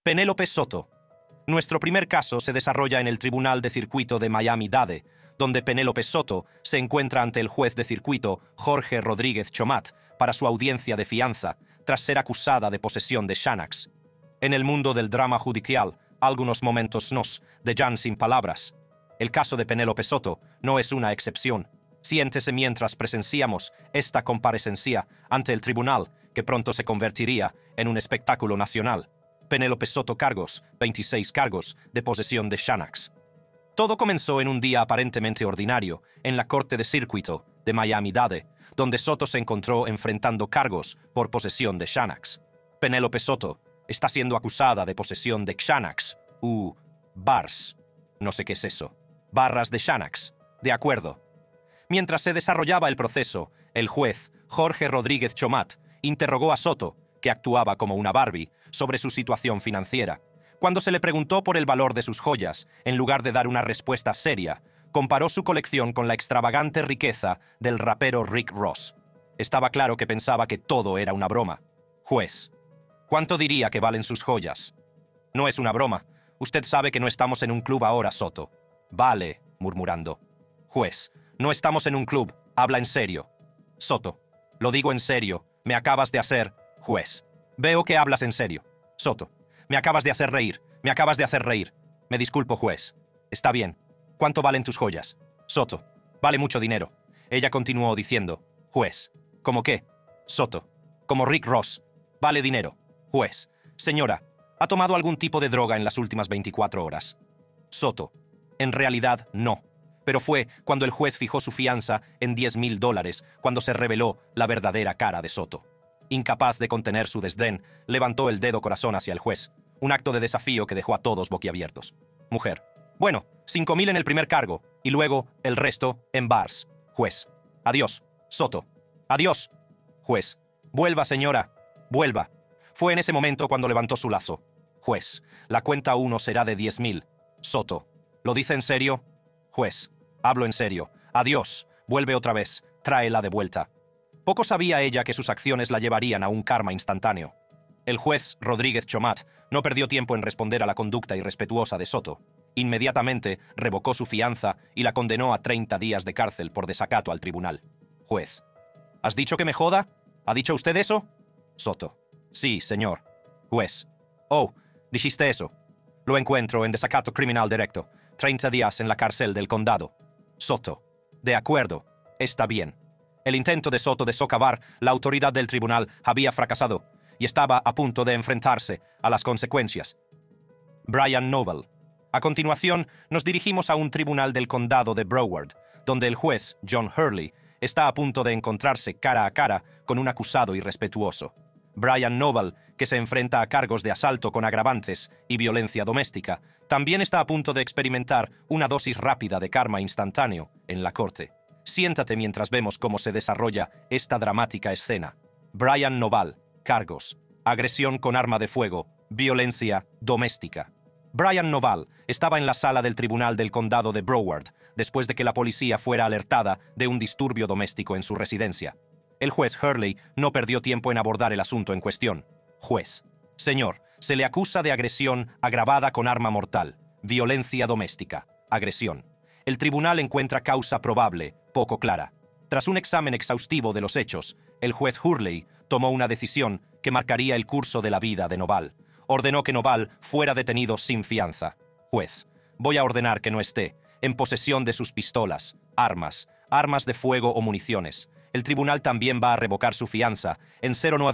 Penélope Soto. Nuestro primer caso se desarrolla en el Tribunal de Circuito de Miami-Dade, donde Penélope Soto se encuentra ante el juez de circuito Jorge Rodríguez Chomat para su audiencia de fianza, tras ser acusada de posesión de Xanax. En el mundo del drama judicial, algunos momentos nos dejan sin palabras. El caso de Penélope Soto no es una excepción. Siéntese mientras presenciamos esta comparecencia ante el tribunal, que pronto se convertiría en un espectáculo nacional. Penélope Soto cargos, 26 cargos, de posesión de Xanax. Todo comenzó en un día aparentemente ordinario, en la Corte de Circuito de Miami-Dade, donde Soto se encontró enfrentando cargos por posesión de Xanax. Penélope Soto está siendo acusada de posesión de Xanax, bars. No sé qué es eso. Barras de Xanax. De acuerdo. Mientras se desarrollaba el proceso, el juez, Jorge Rodríguez Chomat, interrogó a Soto, que actuaba como una Barbie, sobre su situación financiera. Cuando se le preguntó por el valor de sus joyas, en lugar de dar una respuesta seria, comparó su colección con la extravagante riqueza del rapero Rick Ross. Estaba claro que pensaba que todo era una broma. Juez: ¿cuánto diría que valen sus joyas? No es una broma. Usted sabe que no estamos en un club ahora, Soto. Vale, murmurando. Juez: no estamos en un club. Habla en serio. Soto: lo digo en serio. Me acabas de hacer... Juez: veo que hablas en serio. Soto: me acabas de hacer reír. Me acabas de hacer reír. Me disculpo, juez. Está bien. ¿Cuánto valen tus joyas? Soto: vale mucho dinero. Ella continuó diciendo. Juez: ¿cómo qué? Soto: como Rick Ross. Vale dinero. Juez: señora, ¿ha tomado algún tipo de droga en las últimas 24 horas? Soto: en realidad no. Pero fue cuando el juez fijó su fianza en $10,000 cuando se reveló la verdadera cara de Soto. Incapaz de contener su desdén, levantó el dedo corazón hacia el juez, un acto de desafío que dejó a todos boquiabiertos. Mujer: bueno, 5,000 en el primer cargo, y luego el resto en bars. Juez: adiós. Soto: adiós. Juez: vuelva, señora, vuelva. Fue en ese momento cuando levantó su lazo. Juez: la cuenta 1 será de 10,000. Soto: ¿lo dice en serio? Juez: hablo en serio. Adiós. Vuelve otra vez. Tráela de vuelta. Poco sabía ella que sus acciones la llevarían a un karma instantáneo. El juez Rodríguez Chomat no perdió tiempo en responder a la conducta irrespetuosa de Soto. Inmediatamente revocó su fianza y la condenó a 30 días de cárcel por desacato al tribunal. Juez: ¿has dicho que me joda? ¿Ha dicho usted eso? Soto: sí, señor. Juez: oh, dijiste eso. Lo encuentro en desacato criminal directo. 30 días en la cárcel del condado. Soto: de acuerdo, está bien. El intento de Soto de socavar la autoridad del tribunal había fracasado y estaba a punto de enfrentarse a las consecuencias. Brian Noble. A continuación, nos dirigimos a un tribunal del condado de Broward, donde el juez, John Hurley, está a punto de encontrarse cara a cara con un acusado irrespetuoso. Brian Noble, que se enfrenta a cargos de asalto con agravantes y violencia doméstica, también está a punto de experimentar una dosis rápida de karma instantáneo en la corte. Siéntate mientras vemos cómo se desarrolla esta dramática escena. Brian Noble, cargos: agresión con arma de fuego, violencia doméstica. Brian Noble estaba en la sala del tribunal del condado de Broward después de que la policía fuera alertada de un disturbio doméstico en su residencia. El juez Hurley no perdió tiempo en abordar el asunto en cuestión. Juez: señor, se le acusa de agresión agravada con arma mortal, violencia doméstica, agresión. El tribunal encuentra causa probable, poco clara. Tras un examen exhaustivo de los hechos, el juez Hurley tomó una decisión que marcaría el curso de la vida de Noble. Ordenó que Noble fuera detenido sin fianza. Juez: voy a ordenar que no esté en posesión de sus pistolas, armas de fuego o municiones. El tribunal también va a revocar su fianza en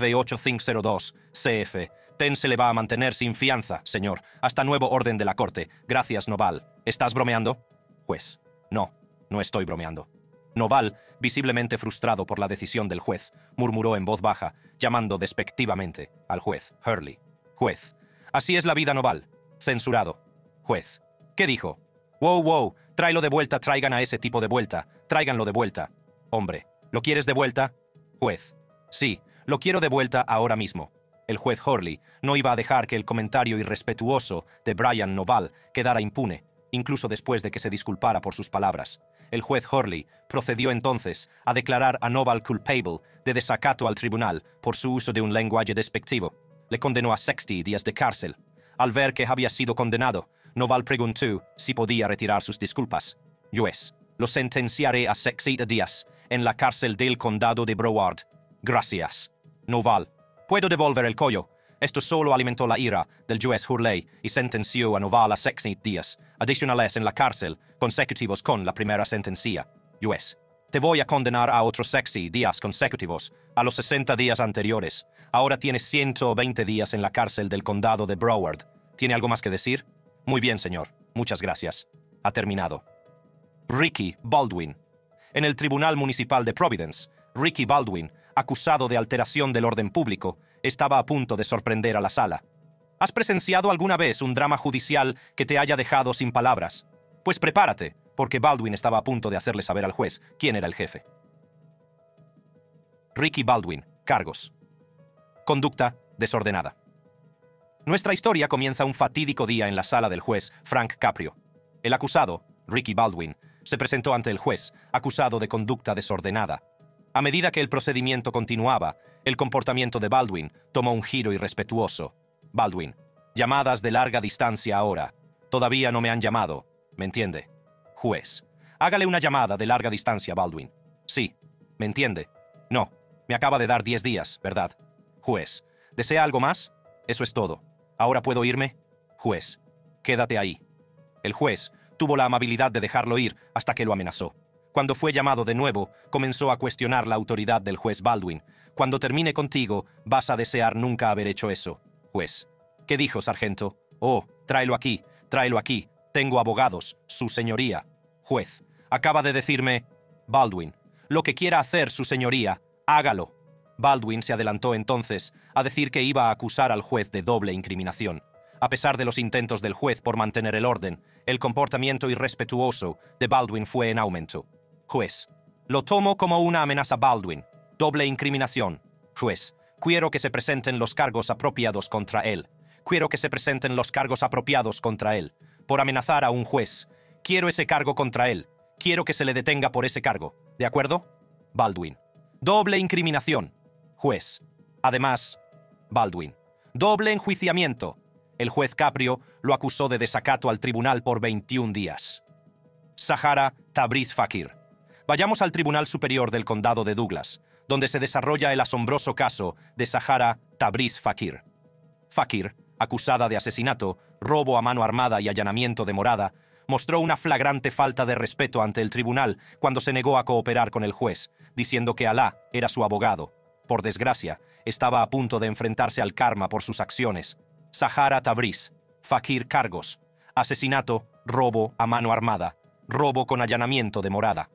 098502 CF. Se le va a mantener sin fianza, señor, hasta nuevo orden de la corte. Gracias, Noble. ¿Estás bromeando? Juez: no, no estoy bromeando. Noble, visiblemente frustrado por la decisión del juez, murmuró en voz baja, llamando despectivamente al juez Hurley. Juez: así es la vida, Noble. Censurado. Juez: ¿qué dijo? Wow, tráelo de vuelta, traigan a ese tipo de vuelta, tráiganlo de vuelta. Hombre, ¿lo quieres de vuelta? Juez: sí, lo quiero de vuelta ahora mismo. El juez Hurley no iba a dejar que el comentario irrespetuoso de Brian Noble quedara impune, incluso después de que se disculpara por sus palabras. El juez Hurley procedió entonces a declarar a Noble culpable de desacato al tribunal por su uso de un lenguaje despectivo. Le condenó a 60 días de cárcel. Al ver que había sido condenado, Noval preguntó si podía retirar sus disculpas. Juez, lo sentenciaré a 60 días en la cárcel del condado de Broward. Gracias. Noval, puedo devolver el collo. Esto solo alimentó la ira del juez Hurley y sentenció a Noval a 60 días adicionales en la cárcel, consecutivos con la primera sentencia. Juez, te voy a condenar a otros 60 días consecutivos, a los 60 días anteriores. Ahora tienes 120 días en la cárcel del condado de Broward. ¿Tiene algo más que decir? Muy bien, señor. Muchas gracias. Ha terminado. Ricky Baldwin. En el Tribunal Municipal de Providence, Ricky Baldwin, acusado de alteración del orden público, estaba a punto de sorprender a la sala. ¿Has presenciado alguna vez un drama judicial que te haya dejado sin palabras? Pues prepárate, porque Baldwin estaba a punto de hacerle saber al juez quién era el jefe. Ricky Baldwin. Cargos. Conducta desordenada. Nuestra historia comienza un fatídico día en la sala del juez Frank Caprio. El acusado, Ricky Baldwin, se presentó ante el juez, acusado de conducta desordenada. A medida que el procedimiento continuaba, el comportamiento de Baldwin tomó un giro irrespetuoso. Baldwin, llamadas de larga distancia ahora. Todavía no me han llamado. ¿Me entiende? Juez, hágale una llamada de larga distancia, Baldwin. Sí. ¿Me entiende? No. Me acaba de dar 10 días, ¿verdad? Juez, ¿desea algo más? Eso es todo. ¿Ahora puedo irme? Juez, quédate ahí. El juez tuvo la amabilidad de dejarlo ir hasta que lo amenazó. Cuando fue llamado de nuevo, comenzó a cuestionar la autoridad del juez Baldwin. Cuando termine contigo, vas a desear nunca haber hecho eso. Juez, ¿qué dijo, sargento? Oh, tráelo aquí, tráelo aquí. Tengo abogados, su señoría. Juez, acaba de decirme... Baldwin, lo que quiera hacer su señoría, hágalo. Baldwin se adelantó entonces a decir que iba a acusar al juez de doble incriminación. A pesar de los intentos del juez por mantener el orden, el comportamiento irrespetuoso de Baldwin fue en aumento. Juez, lo tomo como una amenaza, Baldwin. Doble incriminación. Juez, quiero que se presenten los cargos apropiados contra él. Quiero que se presenten los cargos apropiados contra él. Por amenazar a un juez. Quiero ese cargo contra él. Quiero que se le detenga por ese cargo. ¿De acuerdo? Baldwin. Doble incriminación. Juez. Además, Baldwin. Doble enjuiciamiento. El juez Caprio lo acusó de desacato al tribunal por 21 días. Zahara Tabriz Fakir. Vayamos al Tribunal Superior del Condado de Douglas, donde se desarrolla el asombroso caso de Zahara Tabriz Fakir. Fakir, acusada de asesinato, robo a mano armada y allanamiento de morada, mostró una flagrante falta de respeto ante el tribunal cuando se negó a cooperar con el juez, diciendo que Alá era su abogado. Por desgracia, estaba a punto de enfrentarse al karma por sus acciones. Zahara Tabriz Fakir cargos: asesinato, robo a mano armada, robo con allanamiento de morada.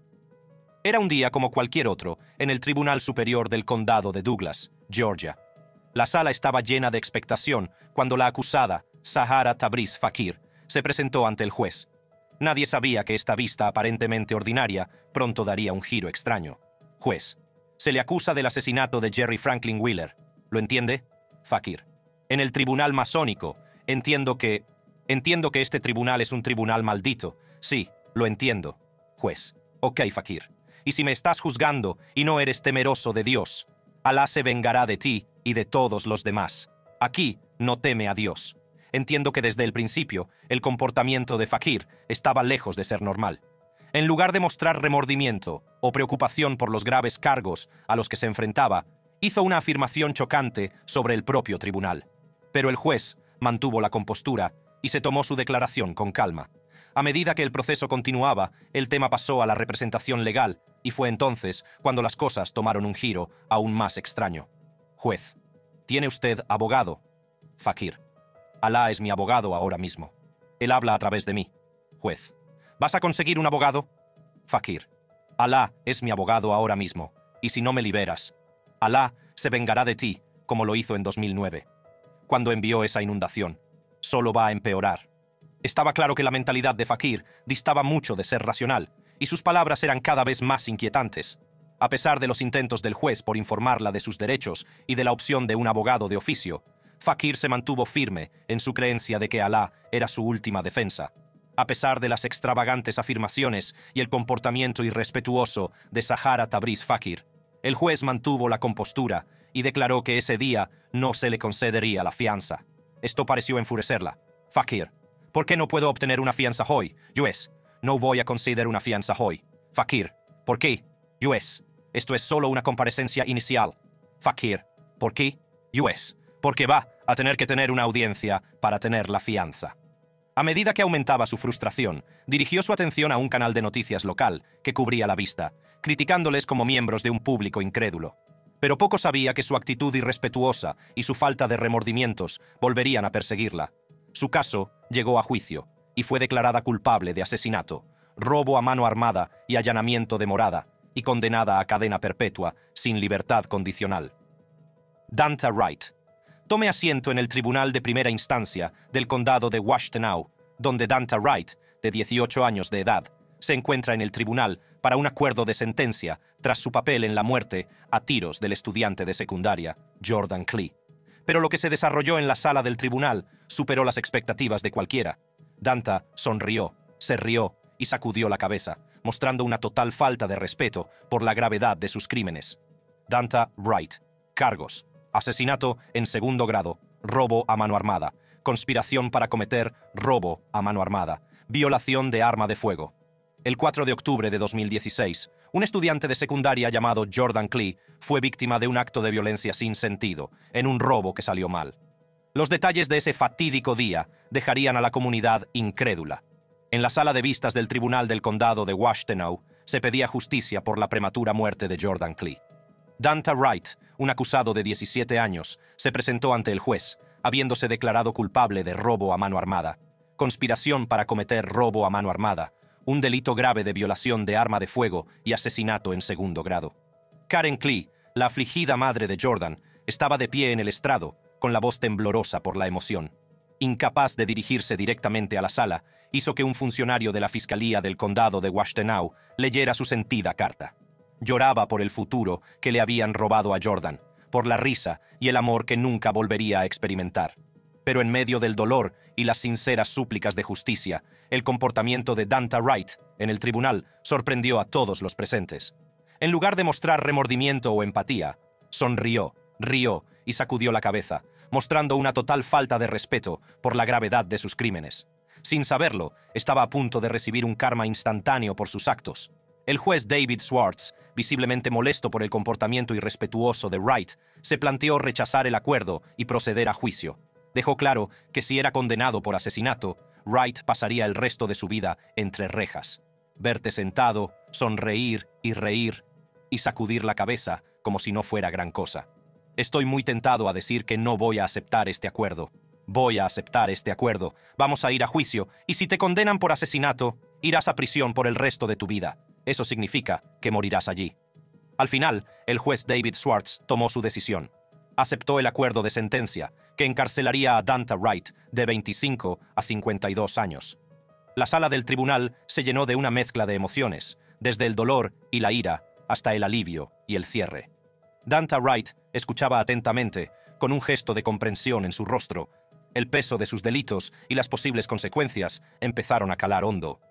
Era un día como cualquier otro en el Tribunal Superior del Condado de Douglas, Georgia. La sala estaba llena de expectación cuando la acusada, Zahara Tabriz Fakir, se presentó ante el juez. Nadie sabía que esta vista aparentemente ordinaria pronto daría un giro extraño. Juez, se le acusa del asesinato de Jerry Franklin Wheeler. ¿Lo entiende? Fakir. En el tribunal masónico, entiendo que este tribunal es un tribunal maldito. Sí, lo entiendo. Juez. Ok, Fakir. Y si me estás juzgando y no eres temeroso de Dios, Alá se vengará de ti y de todos los demás. Aquí no teme a Dios. Entiendo que desde el principio el comportamiento de Fakir estaba lejos de ser normal. En lugar de mostrar remordimiento o preocupación por los graves cargos a los que se enfrentaba, hizo una afirmación chocante sobre el propio tribunal. Pero el juez mantuvo la compostura y se tomó su declaración con calma. A medida que el proceso continuaba, el tema pasó a la representación legal, y fue entonces cuando las cosas tomaron un giro aún más extraño. Juez, ¿tiene usted abogado? Fakir. Alá es mi abogado ahora mismo. Él habla a través de mí. Juez. ¿Vas a conseguir un abogado? Fakir. Alá es mi abogado ahora mismo, y si no me liberas, Alá se vengará de ti, como lo hizo en 2009. Cuando envió esa inundación. Solo va a empeorar. Estaba claro que la mentalidad de Fakir distaba mucho de ser racional, y sus palabras eran cada vez más inquietantes. A pesar de los intentos del juez por informarla de sus derechos y de la opción de un abogado de oficio, Fakir se mantuvo firme en su creencia de que Alá era su última defensa. A pesar de las extravagantes afirmaciones y el comportamiento irrespetuoso de Zahara Tabriz Fakir, el juez mantuvo la compostura y declaró que ese día no se le concedería la fianza. Esto pareció enfurecerla. Fakir, ¿por qué no puedo obtener una fianza hoy? Juez, no voy a conceder una fianza hoy. Fakir, ¿por qué? Juez, esto es solo una comparecencia inicial. Fakir, ¿por qué? Juez, porque va a tener que tener una audiencia para tener la fianza. A medida que aumentaba su frustración, dirigió su atención a un canal de noticias local que cubría la vista, criticándoles como miembros de un público incrédulo. Pero poco sabía que su actitud irrespetuosa y su falta de remordimientos volverían a perseguirla. Su caso llegó a juicio y fue declarada culpable de asesinato, robo a mano armada y allanamiento de morada, y condenada a cadena perpetua sin libertad condicional. Danta Wright. Tome asiento en el Tribunal de Primera Instancia del Condado de Washtenaw, donde Danta Wright, de 18 años de edad, se encuentra en el tribunal para un acuerdo de sentencia tras su papel en la muerte a tiros del estudiante de secundaria, Jordan Klee. Pero lo que se desarrolló en la sala del tribunal superó las expectativas de cualquiera. Danta sonrió, se rió y sacudió la cabeza, mostrando una total falta de respeto por la gravedad de sus crímenes. Danta Wright. Cargos: asesinato en segundo grado, robo a mano armada, conspiración para cometer robo a mano armada, violación de arma de fuego. El 4 de octubre de 2016, un estudiante de secundaria llamado Jordan Klee fue víctima de un acto de violencia sin sentido, en un robo que salió mal. Los detalles de ese fatídico día dejarían a la comunidad incrédula. En la sala de vistas del Tribunal del Condado de Washtenaw se pedía justicia por la prematura muerte de Jordan Klee. Danta Wright, un acusado de 17 años, se presentó ante el juez, habiéndose declarado culpable de robo a mano armada, conspiración para cometer robo a mano armada, un delito grave de violación de arma de fuego y asesinato en segundo grado. Karen Klee, la afligida madre de Jordan, estaba de pie en el estrado, con la voz temblorosa por la emoción. Incapaz de dirigirse directamente a la sala, hizo que un funcionario de la Fiscalía del Condado de Washtenaw leyera su sentida carta. Lloraba por el futuro que le habían robado a Jordan, por la risa y el amor que nunca volvería a experimentar. Pero en medio del dolor y las sinceras súplicas de justicia, el comportamiento de Danta Wright en el tribunal sorprendió a todos los presentes. En lugar de mostrar remordimiento o empatía, sonrió, rió y sacudió la cabeza, mostrando una total falta de respeto por la gravedad de sus crímenes. Sin saberlo, estaba a punto de recibir un karma instantáneo por sus actos. El juez David Swartz, visiblemente molesto por el comportamiento irrespetuoso de Wright, se planteó rechazar el acuerdo y proceder a juicio. Dejó claro que si era condenado por asesinato, Wright pasaría el resto de su vida entre rejas. Verte sentado, sonreír y reír, y sacudir la cabeza como si no fuera gran cosa. Estoy muy tentado a decir que no voy a aceptar este acuerdo. Voy a aceptar este acuerdo. Vamos a ir a juicio, y si te condenan por asesinato, irás a prisión por el resto de tu vida. Eso significa que morirás allí. Al final, el juez David Swartz tomó su decisión. Aceptó el acuerdo de sentencia, que encarcelaría a Danta Wright de 25 a 52 años. La sala del tribunal se llenó de una mezcla de emociones, desde el dolor y la ira hasta el alivio y el cierre. Danta Wright escuchaba atentamente, con un gesto de comprensión en su rostro. El peso de sus delitos y las posibles consecuencias empezaron a calar hondo.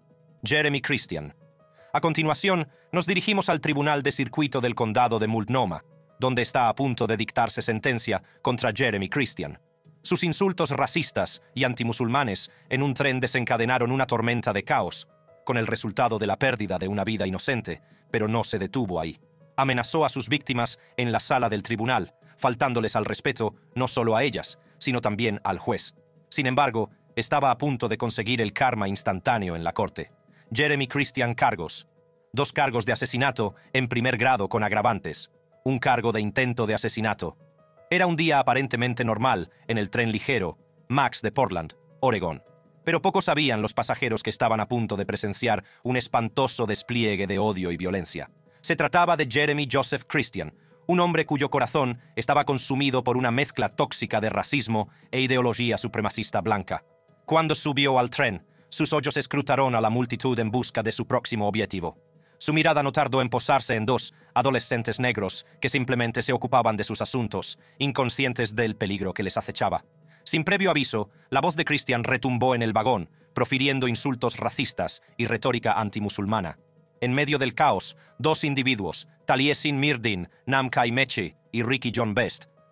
Jeremy Christian. A continuación, nos dirigimos al Tribunal de Circuito del Condado de Multnomah, donde está a punto de dictarse sentencia contra Jeremy Christian. Sus insultos racistas y antimusulmanes en un tren desencadenaron una tormenta de caos, con el resultado de la pérdida de una vida inocente, pero no se detuvo ahí. Amenazó a sus víctimas en la sala del tribunal, faltándoles al respeto no solo a ellas, sino también al juez. Sin embargo, estaba a punto de conseguir el karma instantáneo en la corte. Jeremy Christian cargos. 2 cargos de asesinato en primer grado con agravantes. 1 cargo de intento de asesinato. Era un día aparentemente normal en el tren ligero Max de Portland, Oregón. Pero poco sabían los pasajeros que estaban a punto de presenciar un espantoso despliegue de odio y violencia. Se trataba de Jeremy Joseph Christian, un hombre cuyo corazón estaba consumido por una mezcla tóxica de racismo e ideología supremacista blanca. Cuando subió al tren, sus ojos escrutaron a la multitud en busca de su próximo objetivo. Su mirada no tardó en posarse en 2 adolescentes negros que simplemente se ocupaban de sus asuntos, inconscientes del peligro que les acechaba. Sin previo aviso, la voz de Christian retumbó en el vagón, profiriendo insultos racistas y retórica antimusulmana. En medio del caos, 2 individuos, Taliesin Mirdin, Namkai Mechi y Ricky John Best,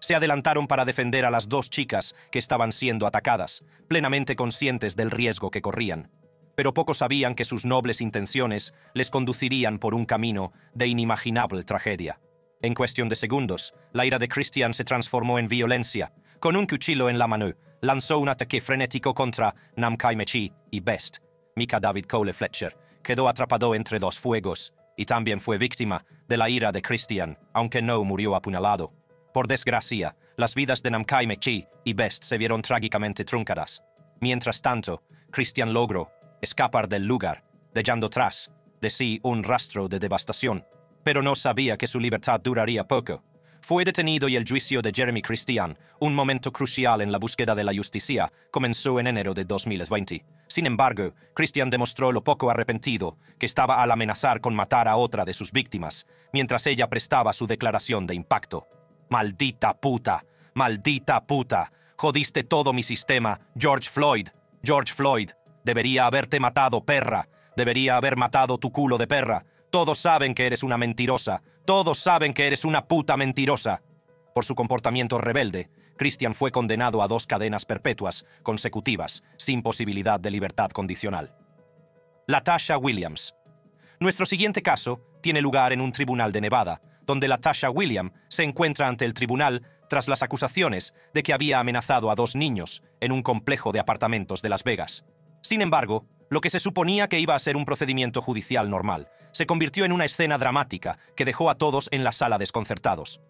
se adelantaron para defender a las dos chicas que estaban siendo atacadas, plenamente conscientes del riesgo que corrían. Pero poco sabían que sus nobles intenciones les conducirían por un camino de inimaginable tragedia. En cuestión de segundos, la ira de Christian se transformó en violencia. Con un cuchillo en la mano, lanzó un ataque frenético contra Nam Kai Mechi y Best. Mika David Cole Fletcher quedó atrapado entre dos fuegos y también fue víctima de la ira de Christian, aunque no murió apuñalado. Por desgracia, las vidas de Nam Kai Mechi y Best se vieron trágicamente truncadas. Mientras tanto, Christian logró escapar del lugar, dejando tras de sí un rastro de devastación. Pero no sabía que su libertad duraría poco. Fue detenido y el juicio de Jeremy Christian, un momento crucial en la búsqueda de la justicia, comenzó en enero de 2020. Sin embargo, Christian demostró lo poco arrepentido que estaba al amenazar con matar a otra de sus víctimas, mientras ella prestaba su declaración de impacto. «Maldita puta, maldita puta, jodiste todo mi sistema, George Floyd, George Floyd. Debería haberte matado, perra. Debería haber matado tu culo de perra. Todos saben que eres una mentirosa. Todos saben que eres una puta mentirosa». Por su comportamiento rebelde, Christian fue condenado a 2 cadenas perpetuas consecutivas, sin posibilidad de libertad condicional. LaTasha Williams. Nuestro siguiente caso tiene lugar en un tribunal de Nevada, donde LaTasha Williams se encuentra ante el tribunal tras las acusaciones de que había amenazado a 2 niños en un complejo de apartamentos de Las Vegas. Sin embargo, lo que se suponía que iba a ser un procedimiento judicial normal se convirtió en una escena dramática que dejó a todos en la sala desconcertados.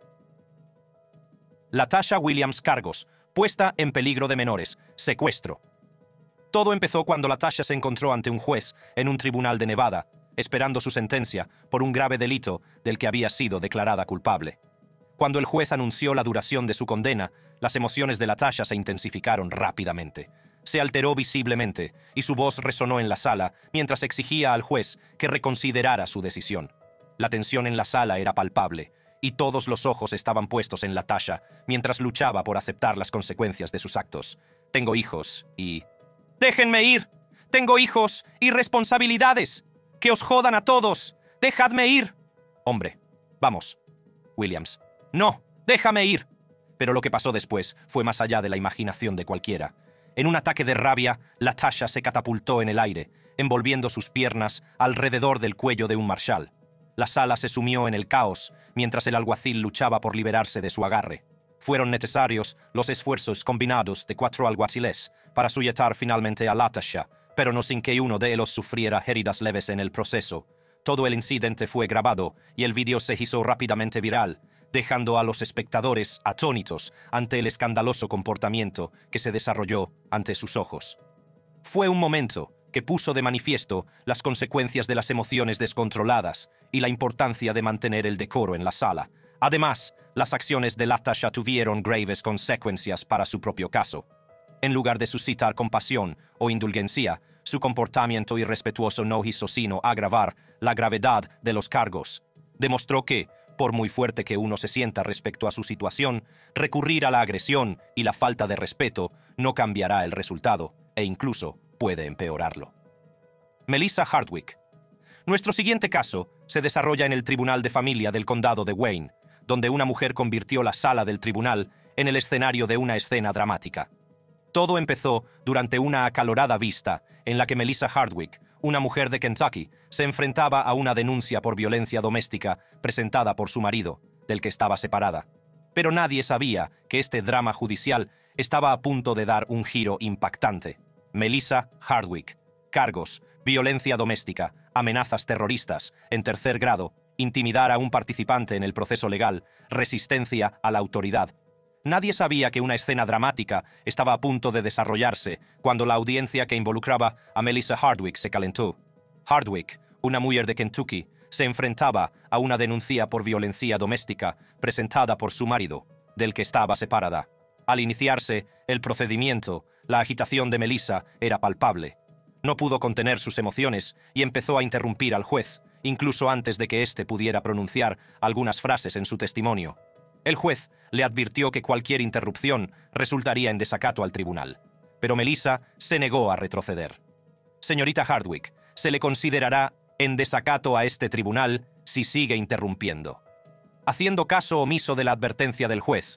LaTasha Williams cargos, puesta en peligro de menores, secuestro. Todo empezó cuando LaTasha se encontró ante un juez en un tribunal de Nevada, esperando su sentencia por un grave delito del que había sido declarada culpable. Cuando el juez anunció la duración de su condena, las emociones de LaTasha se intensificaron rápidamente. Se alteró visiblemente y su voz resonó en la sala mientras exigía al juez que reconsiderara su decisión. La tensión en la sala era palpable y todos los ojos estaban puestos en LaTasha mientras luchaba por aceptar las consecuencias de sus actos. «Tengo hijos y...» «¡Déjenme ir! ¡Tengo hijos y responsabilidades! ¡Que os jodan a todos! ¡Dejadme ir!» «Hombre, vamos, Williams. No, déjame ir». Pero lo que pasó después fue más allá de la imaginación de cualquiera. En un ataque de rabia, LaTasha se catapultó en el aire, envolviendo sus piernas alrededor del cuello de un marshal. La sala se sumió en el caos, mientras el alguacil luchaba por liberarse de su agarre. Fueron necesarios los esfuerzos combinados de 4 alguaciles para sujetar finalmente a LaTasha, pero no sin que uno de ellos sufriera heridas leves en el proceso. Todo el incidente fue grabado y el vídeo se hizo rápidamente viral, dejando a los espectadores atónitos ante el escandaloso comportamiento que se desarrolló ante sus ojos. Fue un momento que puso de manifiesto las consecuencias de las emociones descontroladas y la importancia de mantener el decoro en la sala. Además, las acciones de LaTasha tuvieron graves consecuencias para su propio caso. En lugar de suscitar compasión o indulgencia, su comportamiento irrespetuoso no hizo sino agravar la gravedad de los cargos. Demostró que, por muy fuerte que uno se sienta respecto a su situación, recurrir a la agresión y la falta de respeto no cambiará el resultado e incluso puede empeorarlo. Melissa Hardwick. Nuestro siguiente caso se desarrolla en el Tribunal de Familia del Condado de Wayne, donde una mujer convirtió la sala del tribunal en el escenario de una escena dramática. Todo empezó durante una acalorada vista en la que Melissa Hardwick, una mujer de Kentucky, se enfrentaba a una denuncia por violencia doméstica presentada por su marido, del que estaba separada. Pero nadie sabía que este drama judicial estaba a punto de dar un giro impactante. Melissa Hardwick. Cargos: violencia doméstica, amenazas terroristas, en 3er grado, intimidar a un participante en el proceso legal, resistencia a la autoridad. Nadie sabía que una escena dramática estaba a punto de desarrollarse cuando la audiencia que involucraba a Melissa Hardwick se calentó. Hardwick, una mujer de Kentucky, se enfrentaba a una denuncia por violencia doméstica presentada por su marido, del que estaba separada. Al iniciarse el procedimiento, la agitación de Melissa era palpable. No pudo contener sus emociones y empezó a interrumpir al juez, incluso antes de que éste pudiera pronunciar algunas frases en su testimonio. El juez le advirtió que cualquier interrupción resultaría en desacato al tribunal, pero Melissa se negó a retroceder. «Señorita Hardwick, se le considerará en desacato a este tribunal si sigue interrumpiendo». Haciendo caso omiso de la advertencia del juez,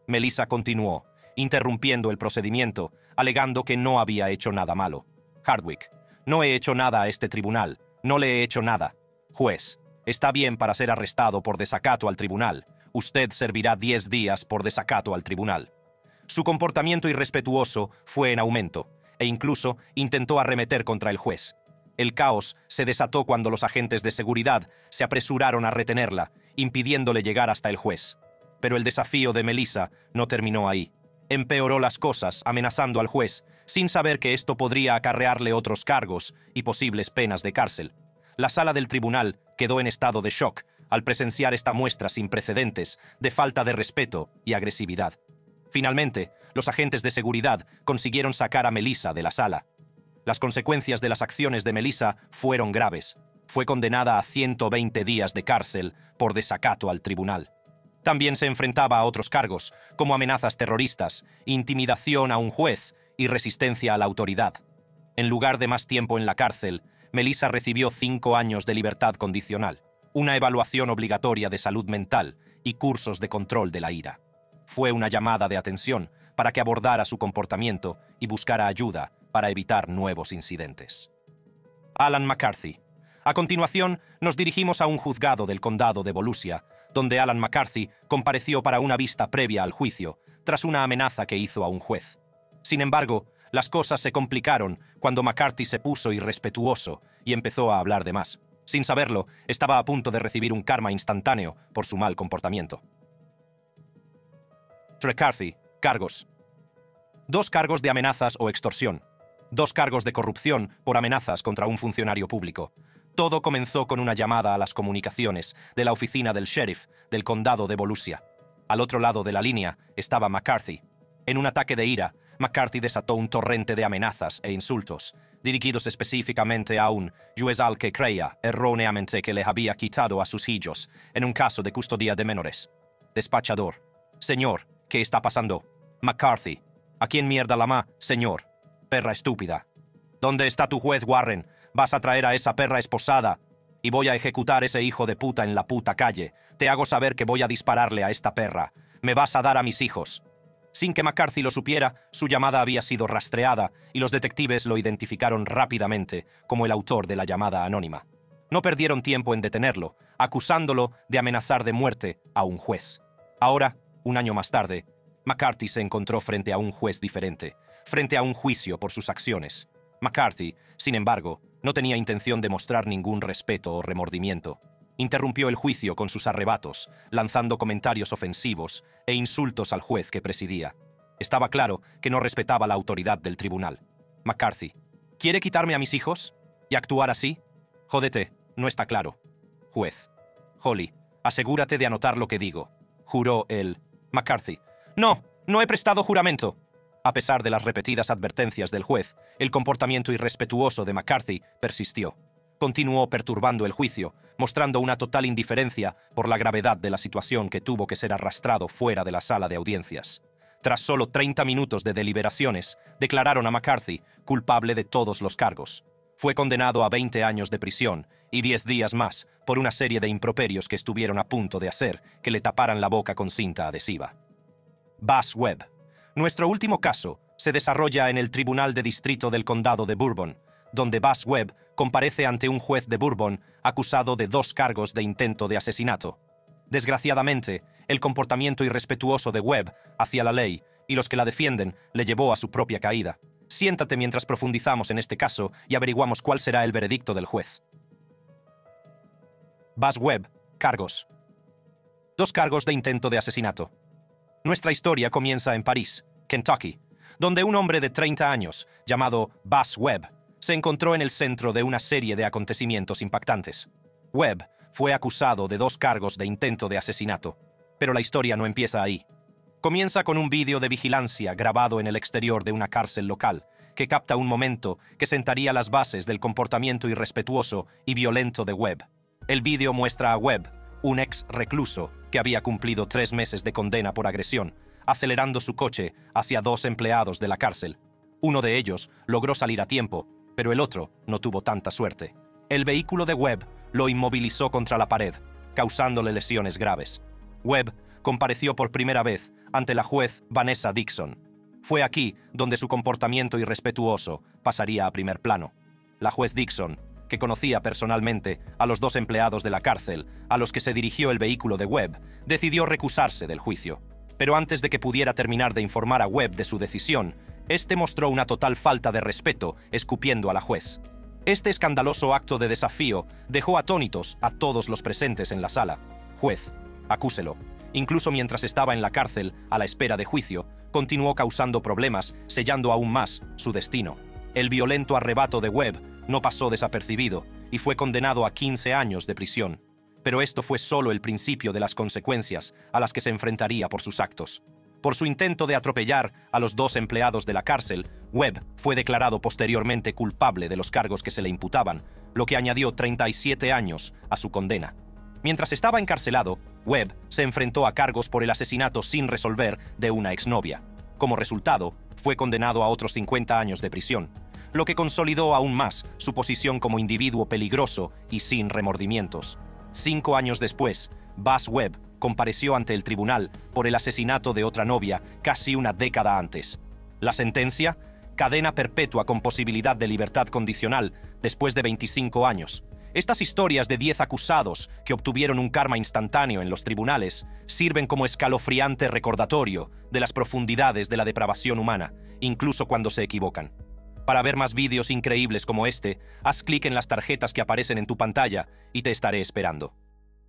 Melissa continuó, interrumpiendo el procedimiento, alegando que no había hecho nada malo. Hardwick: no he hecho nada a este tribunal. No le he hecho nada. Juez: está bien para ser arrestado por desacato al tribunal. Usted servirá 10 días por desacato al tribunal. Su comportamiento irrespetuoso fue en aumento, e incluso intentó arremeter contra el juez. El caos se desató cuando los agentes de seguridad se apresuraron a retenerla, impidiéndole llegar hasta el juez. Pero el desafío de Melissa no terminó ahí. Empeoró las cosas, amenazando al juez, sin saber que esto podría acarrearle otros cargos y posibles penas de cárcel. La sala del tribunal quedó en estado de shock al presenciar esta muestra sin precedentes de falta de respeto y agresividad. Finalmente, los agentes de seguridad consiguieron sacar a Melissa de la sala. Las consecuencias de las acciones de Melissa fueron graves. Fue condenada a 120 días de cárcel por desacato al tribunal. También se enfrentaba a otros cargos, como amenazas terroristas, intimidación a un juez y resistencia a la autoridad. En lugar de más tiempo en la cárcel, Melissa recibió 5 años de libertad condicional, una evaluación obligatoria de salud mental y cursos de control de la ira. Fue una llamada de atención para que abordara su comportamiento y buscara ayuda para evitar nuevos incidentes. Alan McCarthy. A continuación, nos dirigimos a un juzgado del condado de Volusia, donde Alan McCarthy compareció para una vista previa al juicio, tras una amenaza que hizo a un juez. Sin embargo, las cosas se complicaron cuando McCarthy se puso irrespetuoso y empezó a hablar de más. Sin saberlo, estaba a punto de recibir un karma instantáneo por su mal comportamiento. McCarthy. Cargos. 2 cargos de amenazas o extorsión. 2 cargos de corrupción por amenazas contra un funcionario público. Todo comenzó con una llamada a las comunicaciones de la oficina del sheriff del condado de Volusia. Al otro lado de la línea estaba McCarthy. En un ataque de ira, McCarthy desató un torrente de amenazas e insultos, dirigidos específicamente a un juez al que creía erróneamente que le había quitado a sus hijos en un caso de custodia de menores. Despachador: señor, ¿qué está pasando? McCarthy: ¿a quién mierda la ma, señor? Perra estúpida. ¿Dónde está tu juez, Warren? Vas a traer a esa perra esposada y voy a ejecutar ese hijo de puta en la puta calle. Te hago saber que voy a dispararle a esta perra. Me vas a dar a mis hijos. Sin que McCarthy lo supiera, su llamada había sido rastreada y los detectives lo identificaron rápidamente como el autor de la llamada anónima. No perdieron tiempo en detenerlo, acusándolo de amenazar de muerte a un juez. Ahora, un año más tarde, McCarthy se encontró frente a un juez diferente, frente a un juicio por sus acciones. McCarthy, sin embargo, no tenía intención de mostrar ningún respeto o remordimiento. Interrumpió el juicio con sus arrebatos, lanzando comentarios ofensivos e insultos al juez que presidía. Estaba claro que no respetaba la autoridad del tribunal. McCarthy: ¿quiere quitarme a mis hijos? ¿Y actuar así? Jódete, no está claro. Juez: Holly, asegúrate de anotar lo que digo. Juró el McCarthy: No, no he prestado juramento. A pesar de las repetidas advertencias del juez, el comportamiento irrespetuoso de McCarthy persistió. Continuó perturbando el juicio, mostrando una total indiferencia por la gravedad de la situación que tuvo que ser arrastrado fuera de la sala de audiencias. Tras solo 30 minutos de deliberaciones, declararon a McCarthy culpable de todos los cargos. Fue condenado a 20 años de prisión y 10 días más por una serie de improperios que estuvieron a punto de hacer que le taparan la boca con cinta adhesiva. Bass Webb. Nuestro último caso se desarrolla en el Tribunal de Distrito del Condado de Bourbon, donde Bass Webb comparece ante un juez de Bourbon acusado de 2 cargos de intento de asesinato. Desgraciadamente, el comportamiento irrespetuoso de Webb hacia la ley y los que la defienden le llevó a su propia caída. Siéntate mientras profundizamos en este caso y averiguamos cuál será el veredicto del juez. Bass Webb. Cargos. 2 cargos de intento de asesinato. Nuestra historia comienza en París, Kentucky, donde un hombre de 30 años, llamado Bass Webb, se encontró en el centro de una serie de acontecimientos impactantes. Webb fue acusado de 2 cargos de intento de asesinato, pero la historia no empieza ahí. Comienza con un vídeo de vigilancia grabado en el exterior de una cárcel local, que capta un momento que sentaría las bases del comportamiento irrespetuoso y violento de Webb. El vídeo muestra a Webb, un ex recluso que había cumplido 3 meses de condena por agresión, acelerando su coche hacia 2 empleados de la cárcel. Uno de ellos logró salir a tiempo, pero el otro no tuvo tanta suerte. El vehículo de Webb lo inmovilizó contra la pared, causándole lesiones graves. Webb compareció por primera vez ante la juez Vanessa Dixon. Fue aquí donde su comportamiento irrespetuoso pasaría a primer plano. La juez Dixon, que conocía personalmente a los 2 empleados de la cárcel a los que se dirigió el vehículo de Webb, decidió recusarse del juicio. Pero antes de que pudiera terminar de informar a Webb de su decisión, este mostró una total falta de respeto, escupiendo a la juez. Este escandaloso acto de desafío dejó atónitos a todos los presentes en la sala. Juez, acúselo. Incluso mientras estaba en la cárcel, a la espera de juicio, continuó causando problemas, sellando aún más su destino. El violento arrebato de Webb no pasó desapercibido y fue condenado a 15 años de prisión. Pero esto fue solo el principio de las consecuencias a las que se enfrentaría por sus actos. Por su intento de atropellar a los 2 empleados de la cárcel, Webb fue declarado posteriormente culpable de los cargos que se le imputaban, lo que añadió 37 años a su condena. Mientras estaba encarcelado, Webb se enfrentó a cargos por el asesinato sin resolver de una exnovia. Como resultado, fue condenado a otros 50 años de prisión, lo que consolidó aún más su posición como individuo peligroso y sin remordimientos. 5 años después, Buzz Webb compareció ante el tribunal por el asesinato de otra novia casi una década antes. La sentencia: cadena perpetua con posibilidad de libertad condicional después de 25 años. Estas historias de 10 acusados que obtuvieron un karma instantáneo en los tribunales sirven como escalofriante recordatorio de las profundidades de la depravación humana, incluso cuando se equivocan. Para ver más vídeos increíbles como este, haz clic en las tarjetas que aparecen en tu pantalla y te estaré esperando.